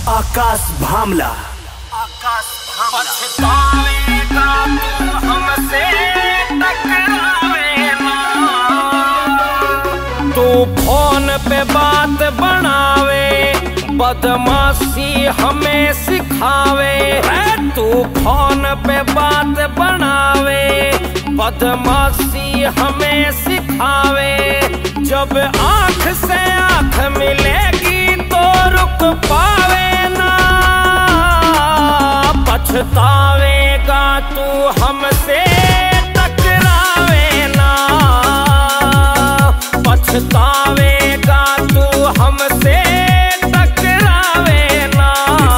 आकाश भामला। पछतावेगा तू हमसे टकरावेगा। तू फोन पे बात बनावे, बदमाशी हमें सिखावे। तू फोन पे बात बनावे, बदमाशी हमें सिखावे। जब आँख से आँख मिलेगी तो रुक पावे ना। पछतावेगा तू हमसे टकरावे ना। पछतावेगा तू हमसे टकरावे ना।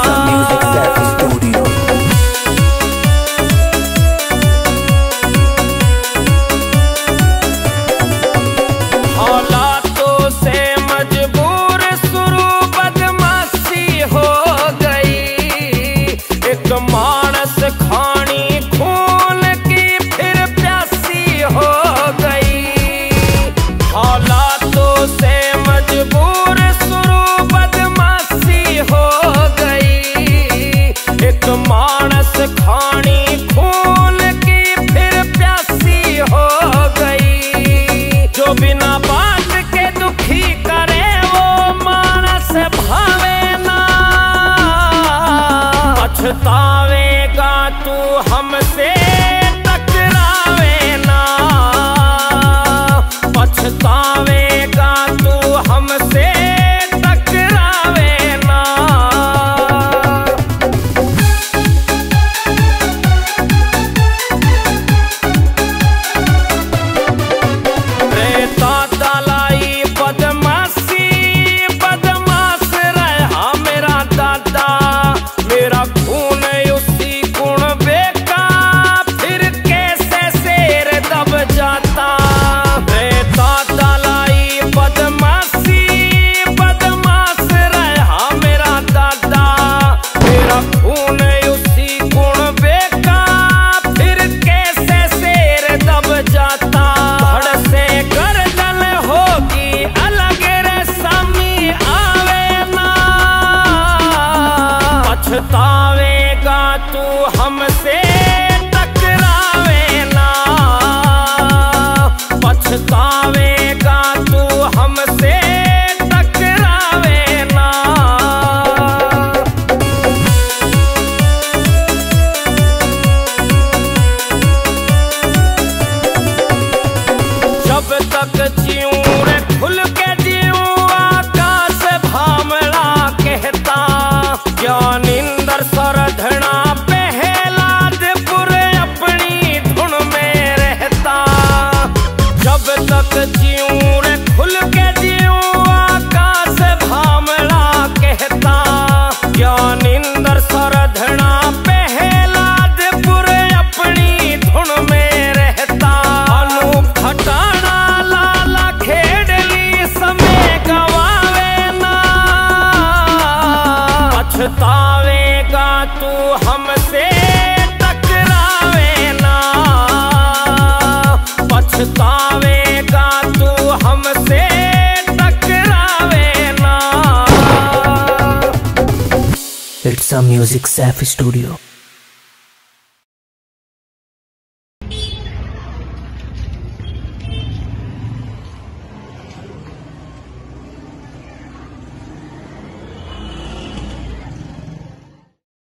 हालातों से मजबूर शुरू बदमाशी हो गई। एक मानस खानी खून की फिर प्यासी हो गई। हालातों से मजबूर शुरू बदमाशी हो गई। एक मानस खानी खून की फिर प्यासी हो गई। जो बिना बात के दुखी करे वो मानस भावे ना। पछतावेगा तू हमसे टकरावे ना। पछतावेगा तू हमसे टकरावे ना। रेता दलाई बदमाशी, बदमाश रहा मेरा दादा। मेरा खून उसी गुण बेका, फिर कैसे शेर दब जाता। रेता दलाई बदमाशी, बदमाश रहा मेरा दादा। मेरा खून उसी गुण बेका, फिर कैसे शेर दब जाता। धड़ से गर्दन होगी अलग रे सामी आवे ना। पछतावेगा तू हमसे टकरावे ना। पछतावेगा तू हमसे टकरावे ना। जब तक जीऊं रे खुल के जीऊं, आकाश भामला कहता। ज्ञानिंदर सरधना पहलादपुर अपनी धुन में रहता। जब तक जीऊं रे खुल के जीऊं, आकाश भामला कहता। ज्ञानिंदर सरधना पहलादपुर अपनी धुन में रहता। अनूप खटाना लाला खेड़ली समय गवावे ना। पछतावेगा तू हमसे टकरावे ना। पछतावेगा तू हमसे टकरावे ना। It's a Music Safe Studio।